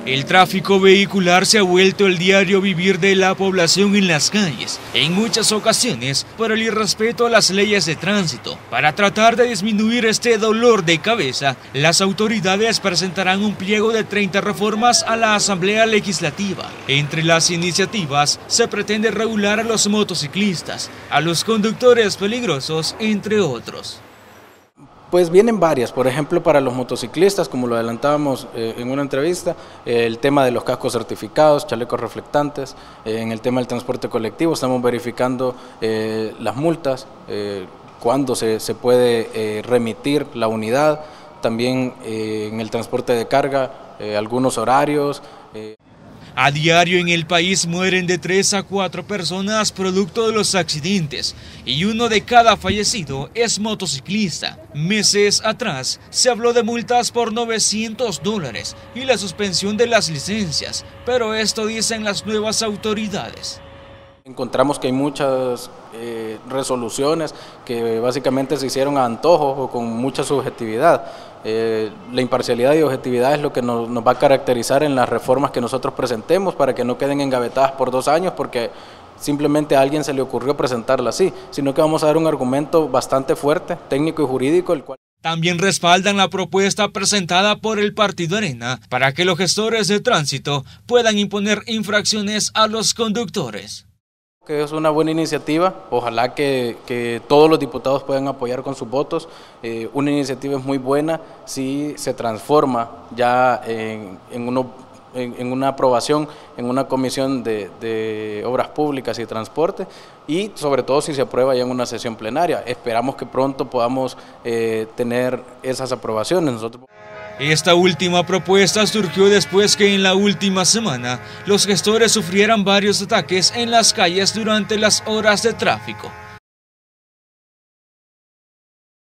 El tráfico vehicular se ha vuelto el diario vivir de la población en las calles, en muchas ocasiones por el irrespeto a las leyes de tránsito. Para tratar de disminuir este dolor de cabeza, las autoridades presentarán un pliego de 30 reformas a la Asamblea Legislativa. Entre las iniciativas se pretende regular a los motociclistas, a los conductores peligrosos, entre otros. Pues vienen varias, por ejemplo para los motociclistas, como lo adelantábamos en una entrevista, el tema de los cascos certificados, chalecos reflectantes, en el tema del transporte colectivo estamos verificando las multas, cuándo se puede remitir la unidad, también en el transporte de carga, algunos horarios. A diario en el país mueren de 3 a 4 personas producto de los accidentes y 1 de cada fallecido es motociclista. Meses atrás se habló de multas por $900 y la suspensión de las licencias, pero esto dicen las nuevas autoridades. Encontramos que hay muchas resoluciones que básicamente se hicieron a antojo o con mucha subjetividad. La imparcialidad y objetividad es lo que nos va a caracterizar en las reformas que nosotros presentemos para que no queden engavetadas por 2 años porque simplemente a alguien se le ocurrió presentarla así, sino que vamos a dar un argumento bastante fuerte, técnico y jurídico, el cual... También respaldan la propuesta presentada por el Partido Arena para que los gestores de tránsito puedan imponer infracciones a los conductores. Que es una buena iniciativa, ojalá que todos los diputados puedan apoyar con sus votos. Una iniciativa es muy buena si se transforma ya en una aprobación en una comisión de obras públicas y transporte y sobre todo si se aprueba ya en una sesión plenaria. Esperamos que pronto podamos tener esas aprobaciones. Esta última propuesta surgió después que en la última semana los gestores sufrieran varios ataques en las calles durante las horas de tráfico.